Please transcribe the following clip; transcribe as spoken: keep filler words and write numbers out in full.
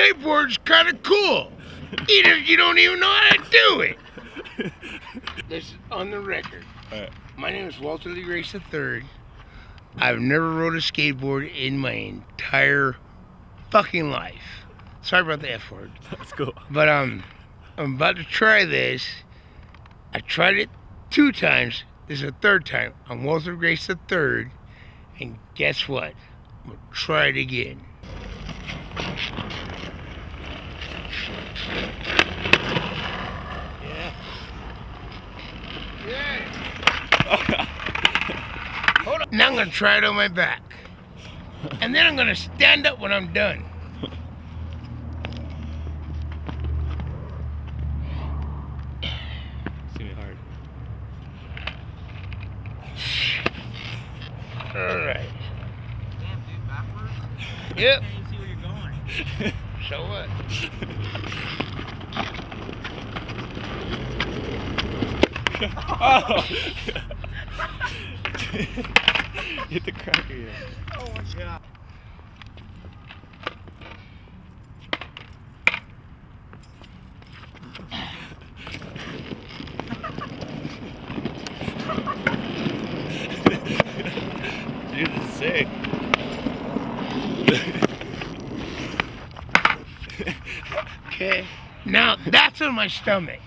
skateboard's kind of cool. Even if you don't even know how to do it. This is on the record. Right. My name is Walter Lee Grace the third. I've never rode a skateboard in my entire fucking life. Sorry about the F word. That's cool. But um, I'm about to try this. I tried it two times. This is the third time. I'm Walter Grace the third. And guess what? I'm gonna try it again. Yeah. Yeah. Hold on. Now I'm gonna try it on my back. And then I'm gonna stand up when I'm done. It's gonna be hard. Alright. Damn, dude, backwards? Yep. I can't even see where you're going. So what? Oh! Hit the cracker, yeah. Oh my god. Dude, this is sick. Okay. Now that's on my stomach.